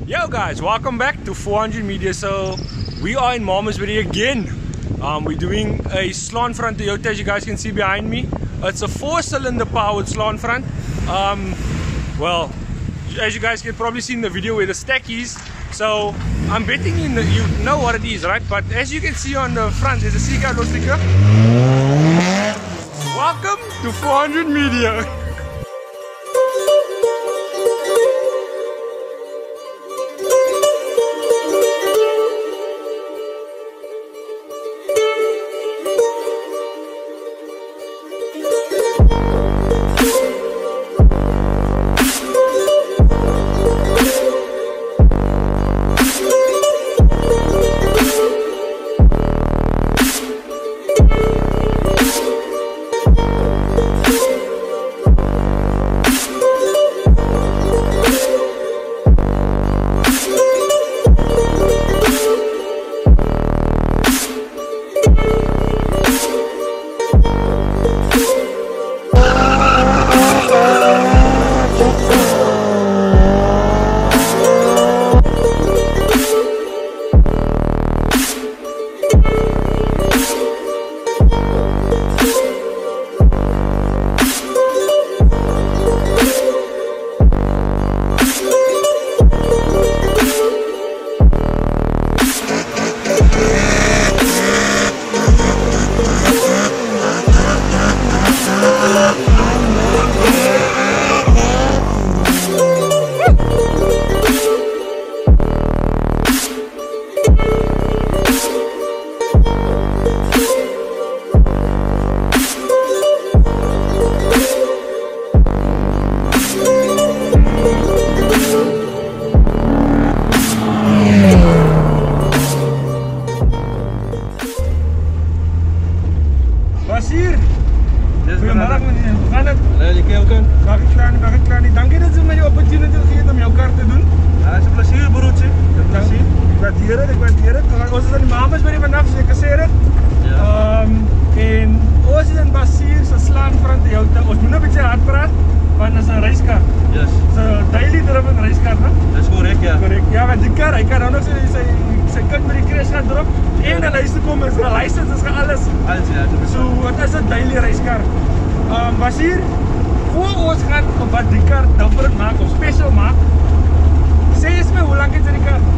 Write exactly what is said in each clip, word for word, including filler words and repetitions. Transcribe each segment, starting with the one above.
Yo guys, welcome back to four hundred Media. So we are in Malmesbury again. Um, we're doing a Slantfront Toyota, as you guys can see behind me. It's a four-cylinder powered Slantfront. Um, well, as you guys can probably see in the video where the stack is. So I'm betting you know, you know what it is, right? But as you can see on the front, there's a Seagull sticker. Welcome to four hundred Media. Hier. Goedemiddag meneer, hoe gaat het? Hallo, Kelken. Mag ik klaar niet, mag ik klaar niet. Dank je dat ze mij de opportunity geven om jouw kar te doen. Ja, het is een plezier broertje. Een plezier. Ik waardeer het, ik waardeer het. Ons is aan die Malmesbury vanaf, zoals ik gezegd heb. Ja. Um, en ons is in Boxie, zo'n Slantfront Toyota. Ons moet een beetje hard praten, want dat is een racekar. Yes. Zo'n daily driven racekar, hè? Dat is correct, ja. Correct. Ja, want die kar, hij kan ook nog zijn kind met die crash gaat erop. En dan is te komen, zijn license, is alles. Alles, ja. So, het is een daily racekar. Um, was hier, voor ons gaan op wat die kar different maakt of special maakt. Zeg eens me, hoe lang is die kar?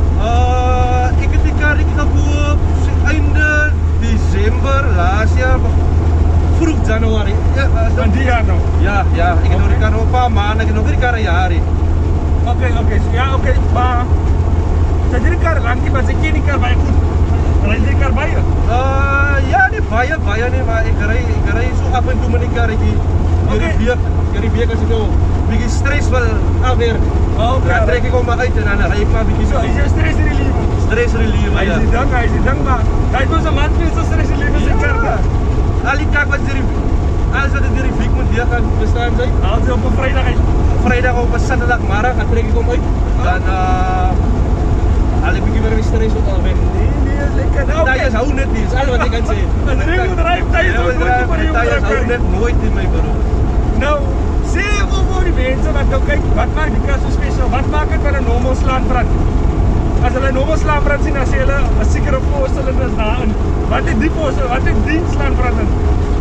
Uh, ik heb die kar ik gekoop einde december laatst jaar, vroeg januari. Ja, van die jaar nog? Ja, ja. Ik heb nog die kar nog een paar maanden, ik heb nog die kar een jaar. Oké, okay, oké. Okay. Ja, oké. Okay. Maar, zijn die kar lang niet, maar ze kennen die kar bij goed? Rijd die kar bij je? Uh, ja, niet bij je, bij je niet, maar ik rijd, ik rijd zo af en toe met die kar. Ik rijd weer als ik nou een beetje stress wil afwerken. Oh, okay. Dan trek ik hem maar uit en dan rijd ik maar een beetje zo. Is je stress reliever? Stress reliever, ja. Hij is niet dank, hij is niet dank, maar hij is een man met zo'n stress reliever zijn kar. Allie, kijk wat die alles wat de rivier moet weer gaan bestaan zijn. Haal ze op een vrijdag uit? Vrijdag op een zaterdagmiddag, dan trek ik hem uit. Dan uh, Allie, een beetje weer een stress op al weg. Nee, nee, lekker. Tijers hou net niet, dat is alles wat ik kan zeggen. Een ringoedrijf, tijers hou nooit niet voor die Tijers hou net nooit in mijn beroep. Nou, zeg voor die mensen, want nou kijk, wat maakt die kar zo speciaal? Wat maakt het van een normal Slantfront? Als hulle een normal Slantfront zien, dan sê hulle een sekere voorcylinders daarin. Wat is die voorcylinders, wat is die Slantfront in?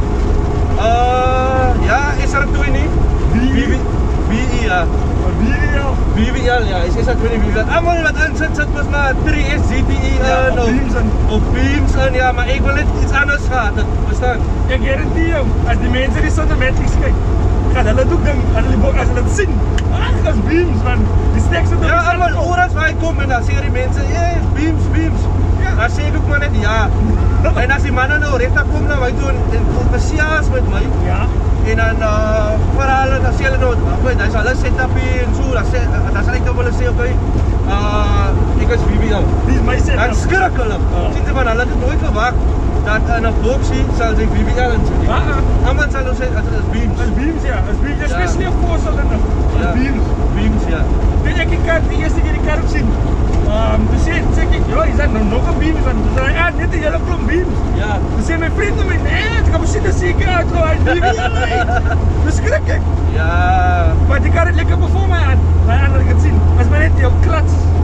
Uh, ja, is er twee niet? B E ja. B E L? B E L, ja, is er twee niet B E L. Allemaal wat in zit, zit was maar drie S G T E in. Ja, op beams in. Op beams in, ja, maar ik wil net iets anders gehad, verstaan? Ik garantie jou, als die mensen die cinematics kijken, gaan hulle ook denken, als hulle het zien, ach, dat is beams, man. Die steks het op. Ja, allemaal oorats waar ik kom en dan zeggen die mensen, yeah, beams, beams. Ja. Dan zeg ik ook maar net ja. En als die mannen nou recht komen naar mij toe en enthousiast met mij. Ja. En dan uh, verhalen, dan zeggen ze nou, oké, dat is alles setup en zo, dan zal ik dan wel eens zeggen, oké, uh, ik is B B L. Die is mijn setup. Dan schrik hulle. Oh. Zien ze van, hulle het nooit verwacht dat in een Boxie zal zich B B L in zitten. Ah, ah. Allemaal zal ons zeggen, het is beams. Het is beams, ja. Het is beams, especially op voorcilinder. Het is beams. Beams, ja. Weet je, ik kan de eerste keer die kar ook zien. Um, toen zei ik, joh, is dat nou nog een beams? Toen zei hij, ja, net een hele klomp beams. Ja. Toen zei mijn vriend naar mij, nee, ik ga misschien een zeker uit, hij is B B L. Dus schrik ik. Ja. Maar die kar het lekker performen aan. Maar aan dat ik het zien. Als maar net jouw klats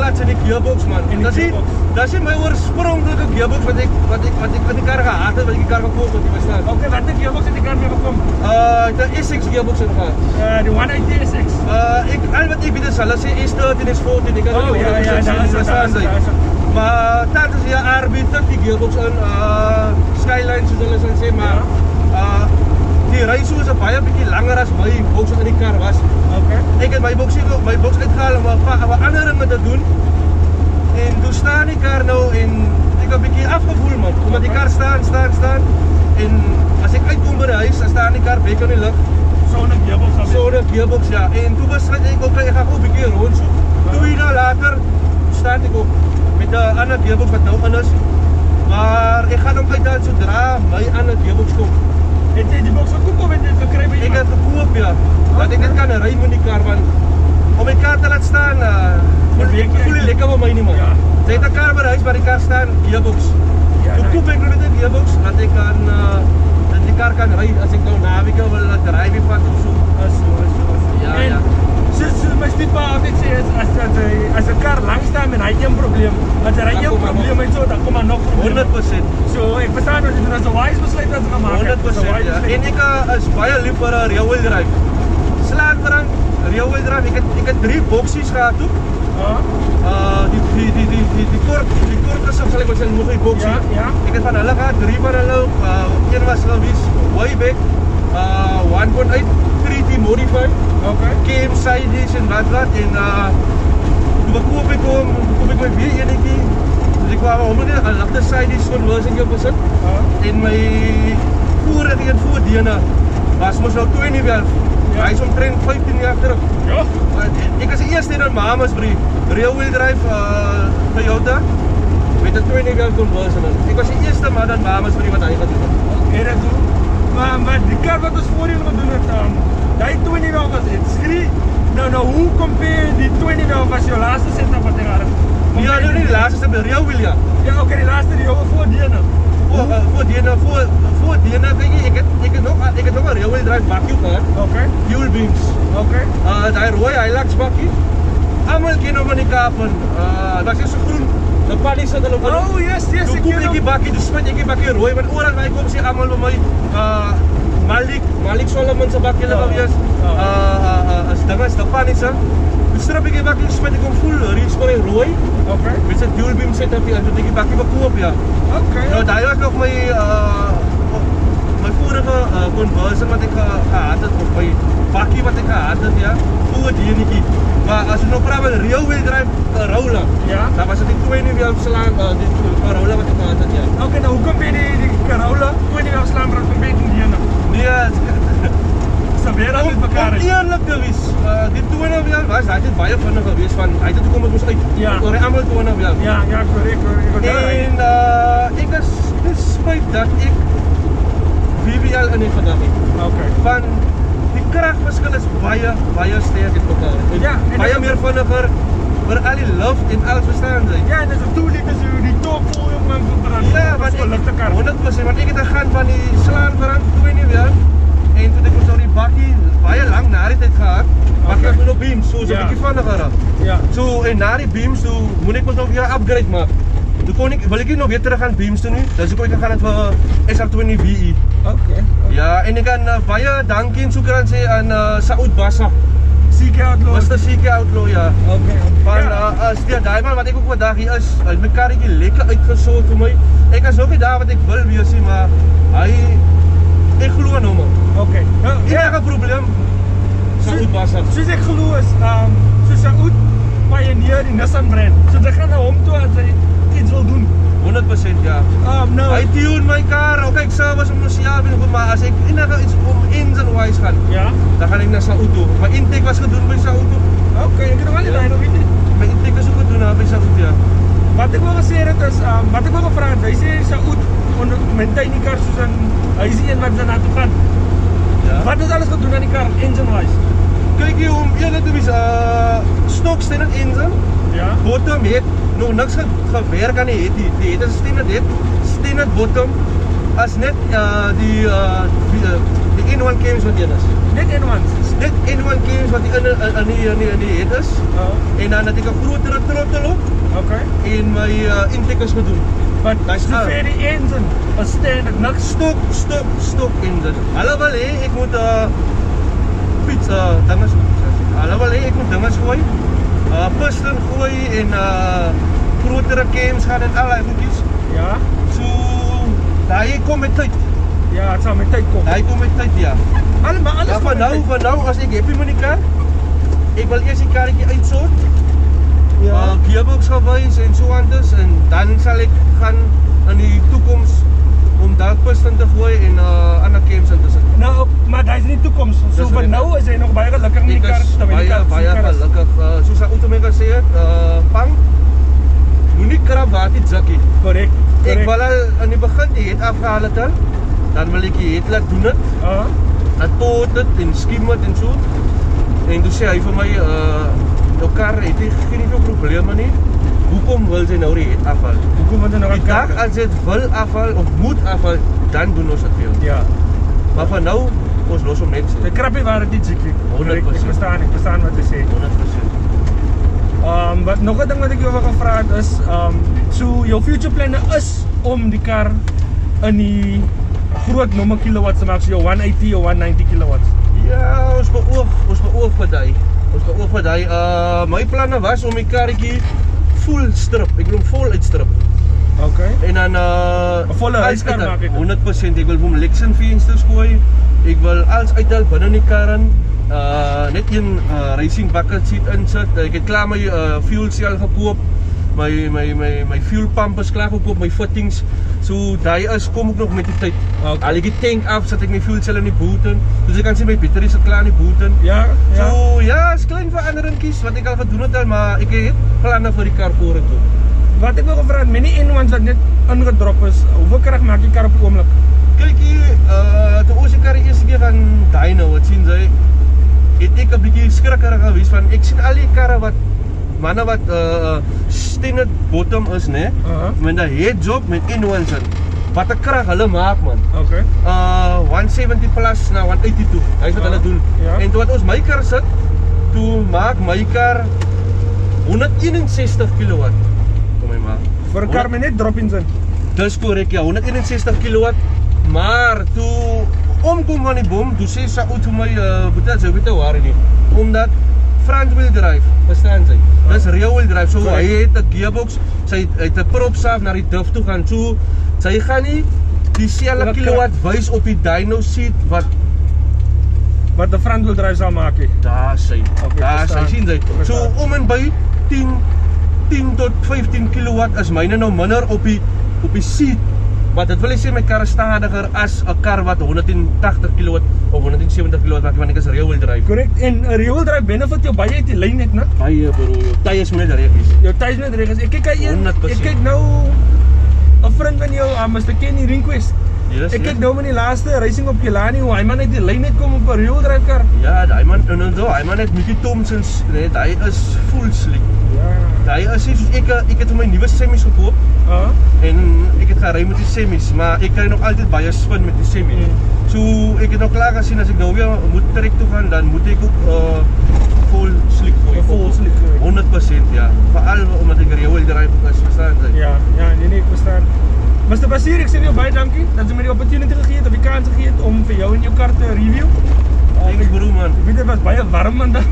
clutch en die gearbox man. En die Dat is gearbox. dat is my oorspronklike gearbox wat ek wat ek wat ek in die kar gehad het, wat ek die kar gekoop het, jy verstaan. Okay, wat het gearbox in die kar mee gekom? Uh, die S X gearbox in gehad. Uh, die one eighty S X. Uh, ek al wat ek weet is hulle sê S thirteen is fourteen, ek kan Oh, nie ja, ja, honderd persent daar is sê, het, daar is het, daar is het. Maar dat is ja R B thirty gearbox in uh, Skyline soos hulle sal sê, maar uh, die reis is 'n baie bietjie langer as my box in die kar was. Okay. Ek het my box my box uitgehaal om 'n ander dinge te doen. En toe staan die kar nou en ek het 'n bietjie afgevoel man, omdat die kar staan, staan, staan. En as ek uitkom by die huis, dan staan die kar bek in die lug. Sonder gearbox al. Sonder gearbox ja. En toe besluit ek ook ek gaan gou 'n bietjie rondsoek. Twee dae later staan ek op met 'n ander gearbox wat nou in is. Maar ek gaan hom uithaal sodra my ander gearbox kom. Het jy die box gekoop of het jy dit gekry by Ek iemand? het gekoop ja. Dat ek dit kan ry met die kar want om my kar te laat staan, uh, voel ek voel nie lekker vir my nie man. Ja. Sy het 'n kar by die huis waar die kar staan, gearbox. Ja, Toe koop ek net 'n gearbox dat ek kan uh, dat die kar kan ry as ek nou naweek wil laat ry wie vat of so. As so, as so. Ja, en, ja. So, so my stipa altyd sê is as as hy as 'n kar lank staan en hy het een probleem, as hy Dan een kom maar probleem het so dan kom maar nog probleem. honderd persent. So ek verstaan dat jy nou so wise besluit wat gemaak het. honderd persent So wise ja. besluit. En ek uh, is baie lief vir 'n rear wheel drive. Slantfront, rear wheel drive. Ek het ek het drie boksies gehad toe. Ja. Uh die die die die die die kort die kort gesig sal ek maar sê nog 'n boksie. Ja, ja. Ek het van hulle gehad, drie van hulle. Uh een was Lewis way back. Uh one point eight three T modified. Okay. K E seventy en wat wat en uh toe koop ek hom, koop ek my weer enetjie. Dus ek wou hom net 'n ligte side conversion jou besit. Ja. En my vorige een voordene was mos nou twee nie wel. Ja. Hy is omtrent vyftien jaar terug. Ja. Ek is die eerste in Mamas brie. Rear wheel drive uh Toyota met 'n twee nie wel conversion. Ek was die eerste man in Mamas brie wat hy gedoen het. Okay, dat doen. Maar maar die kar wat ons voorheen gedoen het, um, daai twee nie wel was dit. Skree. Nou nou hoe compare die twee nie wel was jou laaste setup wat jy gehad het? Ja, nou nie die laaste stap, die rear wheel ja. Ja, okay, die laaste die jou voordene. Voor uh, voordene voor voordene kyk jy, ek het ek het nog ek het nog 'n rear wheel drive bakkie gehad. Okay. Fuel beams. Okay. Uh daai rooi Hilux bakkie. Almal ken hom in die Kaap en uh dit was so groen. Die paddies het hulle op. Oh, yes, yes, Toe ek koop ken ek die hom. bakkie, dis spit ek die bakkie rooi want oral waar ek kom sê almal by my uh Malik, Malik Solomon se bakkie hulle Ja. gewees. Ja. Uh uh as dinge is die paddies. Toe strip ek die bakkie, spit ek hom full restory rooi. Okay. Met sy dual beam setup hier, toe ek die bakkie verkoop ja. Okay. Nou daai was nog my uh my vorige uh, conversion wat ek ge gehad het op my bakkie wat ek gehad het ja, voor die enetjie. Maar as jy nou praat met rear wheel drive Corolla, Ja. dan was dit die twee nie wel slaan uh, die Corolla wat ek gehad het ja. Okay, nou hoe kom jy die die Corolla twee nie wel Slantfront kom jy die ene? Nee, Sa weer al met mekaar. om eerlik te wees, uh, die tone wel was, hy het baie vinnig gewees van hy het toe kom het ons uit. Ja. Oor die almal tone wel. Ja, ja, korrek, korrek. En uh, ek is dis spyt dat ek V B L in het vandag het. Okay. Van die kragverskil is baie baie sterk in mekaar. En Ja, en baie dit- meer vinniger vir al die lucht en alles verstaan jy. Ja, en dis 'n two liters hoe die top vol op my verbrand. Ja, want ek ligte kar. honderd persent want ek het gegaan van die Slantfront twee nie wel. En toe het ek ons nou die bakkie baie lank na die tyd gehad. Bakkie Okay. was nog beams, so so 'n Ja. bietjie vinniger af. Ja. So en na die beams toe moet ek mos nog weer upgrade maak. Toe kon ek wil ek nie nog weer terug gaan beams toe nie. Dus ek kon ek gaan het vir S R twenty V E. Okay. Ja, en ek kan uh, baie dankie en soekraan sê aan uh, Saud Bassa. C K Outlaw. Mister C K Outlaw ja. Okay. Van Ja. uh, as die daai man wat ek ook vandag hier is, hy het my karretjie lekker uitgesorg vir my. Ek is nog nie daar wat ek wil wees nie, maar hy ek glo aan hom. Okay. Nou, Enige probleem Saud Bassa. Soos ek glo is, um soos 'n oud pioneer die Nissan brand. So dit gaan na hom toe as hy iets wil doen. honderd persent ja. Um nou. Hy tune my kar, okay, ek service hom ons jaar binne, maar as ek enige iets om engine wise gaan, Ja. dan gaan ek na Saud toe. My intake was gedoen by Saud toe. Okay, ek kan wel nie daai nog weet nie. My intake is ook gedoen daar by Saud ja. Wat ek wou gesê het is, um, wat ek wou gevra het, hy sê hy sou oud onder maintain die kar soos 'n hy is die een wat daarna toe gaan. Ja. Wat is alles gedoen aan die kar engine wise? Kyk hier om eerlik te wees, uh stok standard engine. Ja. Bottom het nog niks ge gewerk aan die het die, die het is standard het standard bottom as net uh die uh die, uh, die die N one cams wat een is. Net N ones? Net N one cams wat die in in die in die in die head is. Uh. En dan het ek 'n groter throttle op. Okay. En my uh, intake is gedoen. But so vir die engine, 'n standard niks stok stok stok engine. Hulle wil hê ek moet 'n uh, pizza dinges. Hulle wil hê ek moet dinges gooi. Uh, piston gooi en uh, grotere cams gaan en al daai goedjies. Ja. So daai kom met tyd. Ja, dit sal met tyd kom. Daai kom met tyd, ja. Al maar alles ja, van nou van nou as ek happy met die kar. Ek wil eers die karretjie uitsort. Ja. Uh, gearbox gewys en so anders en dan sal ek gaan in die toekoms om daar piston te gooi en uh, ander cams in te sit. Nou, maar daai is nie toekoms. So vir nou is hy nog baie gelukkig met die kar terwyl die kar baie baie gelukkig. Uh, soos hy outomaker sê het, uh, pang moenie krap wat dit zakkie. Korrek. Ek wil al in die begin die het afgehaal het al. Dan wil ek die het laat doen het. Uh. Dat tot dit en skiem het en so. En toe sê hy vir my uh jou kar het nie geen veel probleme nie. Hoekom wil jy nou die het afhaal? Hoekom wil jy nou 'n kar? Die dag as dit wil afhaal of moet afhaal, dan doen ons dit vir jou. Ja. Maar van nou ons los hom net. Die krappie waar dit nie jikkie. honderd persent. Ek verstaan, ek verstaan wat jy sê. honderd persent. Um wat nog 'n ding wat ek jou wil gevra het is um so jou future planne is om die kar in die groot nommer kilowatts te maak, so jou one eighty of one ninety kilowatts. Ja, ons beoog, ons beoog vir daai. Ons beoog vir daai. Uh my planne was om die karretjie full strip. Ek wil hom vol uitstrip. Okay. En dan uh 'n volle huiskar maak ek. honderd persent. Ek wil hom Lexan vensters gooi. Ek wil alles uithaal binne die kar in. Uh net een uh, racing bucket seat insit. Ek het klaar my uh, fuel cell gekoop. My my my my fuel pump is klaar gekoop, my fittings. So daai is kom ek nog met die tyd. Okay. Al ek die tank af, sit ek my fuel cell in die boot in. Dus ek kan sien my battery is klaar in die boot in. Ja, ja. So ja, is klein veranderingkies wat ek al gedoen het al, maar ek het planne vir die kar vorentoe. Wat ek wil gevra het, met die N ones wat net ingedrop is, hoeveel krag maak die kar op die oomblik? Kykie, uh toe ons die kar die eerste keer gaan dyno, wat sien sy, het ek 'n bietjie skrikkerig gewees van ek sien al die karre wat manne wat uh standard bottom is, né? Uh-huh. Met 'n heads up met N ones in. Wat 'n krag hulle maak, man. Okay. Uh one seventy plus na one eighty-two. Hy is wat hulle doen. Ja. En toe wat ons my kar sit, toe maak my kar honderd eenensestig kilowatt. Kom my maak. Vir 'n kar met net drop-ins in. Dis korrek, ja, honderd eenensestig kilowatt. Maar toe omkom van die bom, toe sê sy ou toe my uh boetie, sy weet nou waar nie. Omdat front wheel drive, verstaan sy. Dis rear wheel drive. So hy het 'n gearbox, sy het 'n prop saaf na die diff toe gaan. So sy gaan nie dieselfde kilowatt wys op die dyno seat wat wat 'n front wheel drive sal maak nie. daar sy. Okay, daar sy sien jy. So om en by ten tot vyftien kilowatt is myne nou minder op die op die seat. Maar dit wil nie sê my kar is stadiger as 'n kar wat honderd tagtig kilowatt of honderd seventig kilowatt maak, want ek is rear wheel drive. Korrek. En 'n rear wheel drive benefit jou baie uit die lyn net, né? Baie bro, jou tye is net reggies. Jou tye is net reggies. Ek kyk hy een. honderd persent. Ek kyk nou 'n vriend van jou, uh, Mister Kenny Request. Yes, Ek yes. kyk nou met die laaste racing op Kelani hoe hy man uit die lyn net kom op 'n rear wheel drive kar. Ja, daai man en dan daai man het Mickey Thompsons, net hy is full slick. Ja. Daai is soos ek ek het vir my nuwe semis gekoop. Uh. En ek het gery met die semis, maar ek kry nog altyd baie spin met die semi. Mm. So ek het nog klaar gesien as ek nou weer moet trek toe gaan, dan moet ek ook uh vol slick gooi. Vol slick gooi. honderd persent ja. Veral omdat ek rear wheel drive is, verstaan jy? Ja, ja, nee nee, ek verstaan. Mister Basier, ek sê vir jou baie dankie dat jy my die opportunity gegee het of die kans gegee het om vir jou en jou kar te review. Thanks bro man. Ek weet dit was baie warm vandag.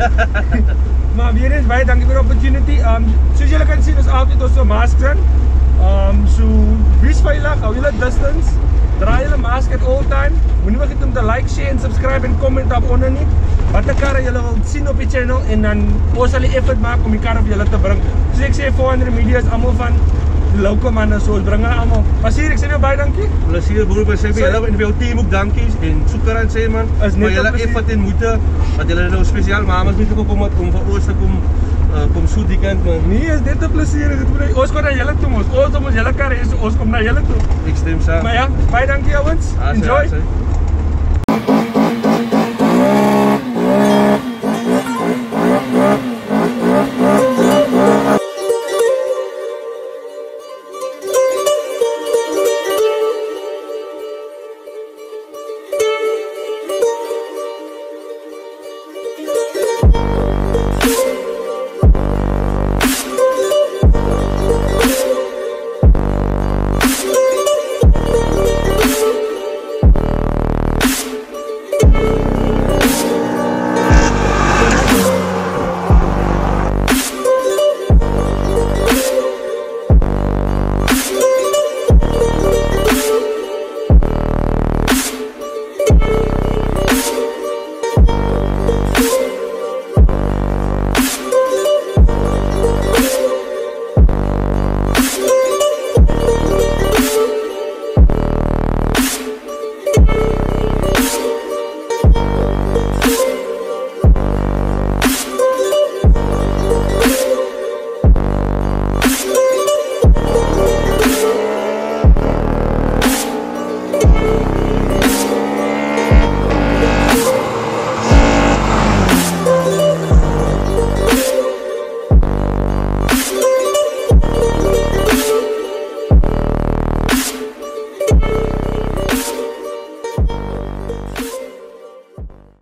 Maar weer eens baie dankie vir die opportunity. Um soos julle kan sien, is altyd ons so masks aan. Um so wees veilig, hou julle distance. Dra julle mask at all time. Moenie vergeet om te like, share en subscribe en comment daaronder nie. Watter karre julle wil sien op die channel en dan ons sal die effort maak om die kar op julle te bring. Soos ek sê, four hundred media is almal van die local manne, so ons bring hulle almal. Maar sê ek sê jou baie dankie. Plesier broer, ek sê vir julle en vir jou team ook dankie en soeker aan sê man. Is net vir julle effort en moeite wat julle nou spesiaal mamas moet gekom het om vir ons te kom uh, kom so die kant man. Nee, is net 'n plesier. Ons kom na julle toe mos. Ons om ons julle karre is, ons kom na julle toe. Ek stem saam. Maar ja, baie dankie ouens. Ah, sê, Enjoy. ah, sê.